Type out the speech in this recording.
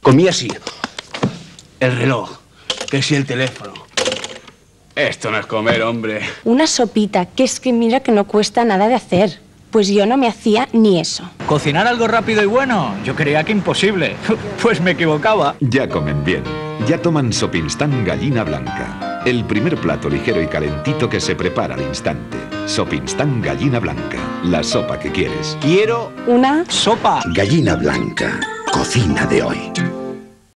Comía así. El reloj, que si el teléfono. Esto no es comer, hombre. Una sopita, que es que mira que no cuesta nada de hacer. Pues yo no me hacía ni eso. ¿Cocinar algo rápido y bueno? Yo creía que imposible. Pues me equivocaba. Ya comen bien. Ya toman Sopinstant Gallina Blanca. El primer plato ligero y calentito que se prepara al instante. Sopinstant Gallina Blanca. La sopa que quieres. Quiero Una ¡Sopa! Gallina Blanca. Cocina de hoy.